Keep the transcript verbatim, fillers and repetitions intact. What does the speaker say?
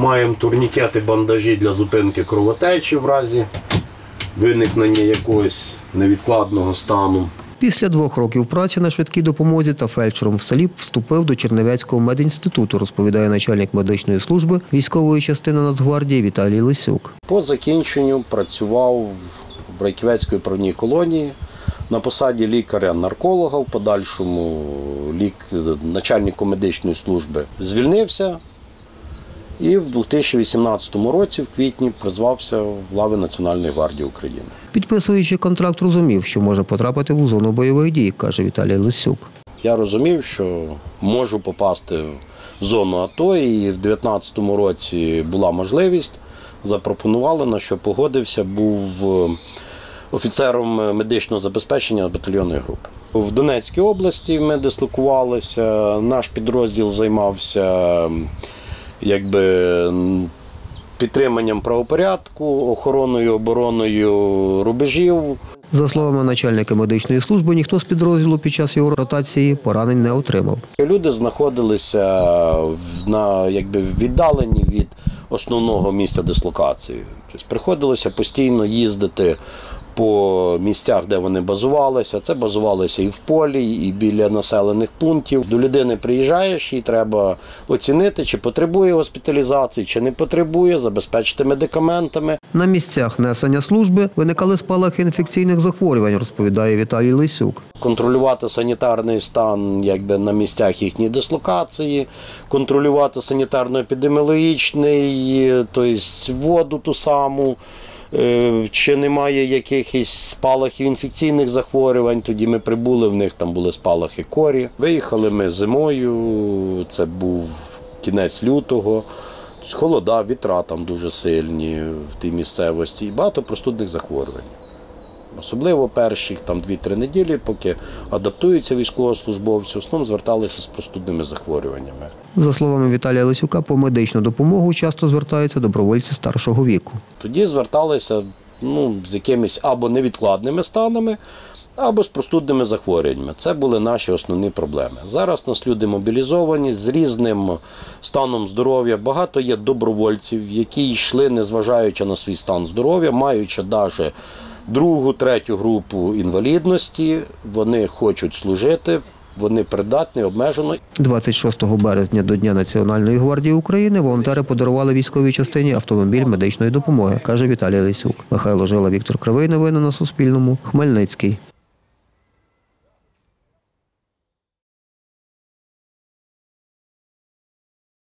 Маємо турнікети, бандажі для зупинки кровотечі в разі виникнення якогось невідкладного стану. Після двох років праці на швидкій допомозі та фельдшером в селі вступив до Чернівецького медінституту, розповідає начальник медичної служби військової частини Нацгвардії Віталій Лисюк. По закінченню працював в Райківецькій управній колонії на посаді лікаря-нарколога, в подальшому лік... начальнику медичної служби звільнився і в дві тисячі вісімнадцятому році, в квітні, призвався в лави Національної гвардії України. Підписуючи контракт, розумів, що може потрапити у зону бойових дій, каже Віталій Лисюк. Я розумів, що можу попасти в зону АТО, і в дві тисячі дев'ятнадцятому році була можливість, запропонували, на що погодився, був офіцером медичного забезпечення батальйонної групи. В Донецькій області ми дислокувалися, наш підрозділ займався якби підтриманням правопорядку, охороною, обороною рубежів. За словами начальника медичної служби, ніхто з підрозділу під час його ротації поранень не отримав. Люди знаходилися на якби віддалені від основного місця дислокації. Тобто приходилося постійно їздити по місцях, де вони базувалися. Це базувалися і в полі, і біля населених пунктів. До людини приїжджаєш, їй треба оцінити, чи потребує госпіталізації, чи не потребує, забезпечити медикаментами. На місцях несення служби виникали спалахи інфекційних захворювань, розповідає Віталій Лисюк. Контролювати санітарний стан якби, на місцях їхньої дислокації, контролювати санітарно-епідеміологічний, тобто воду ту саму. Чи немає якихось спалахів інфекційних захворювань, тоді ми прибули, в них там були спалахи корі. Виїхали ми зимою, це був кінець лютого, холода, вітра там дуже сильні в тій місцевості і багато простудних захворювань. Особливо перші там дві-три неділі, поки адаптуються військовослужбовці, в основному зверталися з простудними захворюваннями. За словами Віталія Лисюка, по медичну допомогу часто звертаються добровольці старшого віку. Тоді зверталися ну, з якимись або невідкладними станами, або з простудними захворюваннями. Це були наші основні проблеми. Зараз нас люди мобілізовані з різним станом здоров'я. Багато є добровольців, які йшли, незважаючи на свій стан здоров'я, маючи навіть другу, третю групу інвалідності, вони хочуть служити, вони придатні, обмежено. двадцять шостого березня до Дня Національної гвардії України волонтери подарували військовій частині автомобіль медичної допомоги, каже Віталій Лисюк. Михайло Жила, Віктор Кривий. Новини на Суспільному. Хмельницький.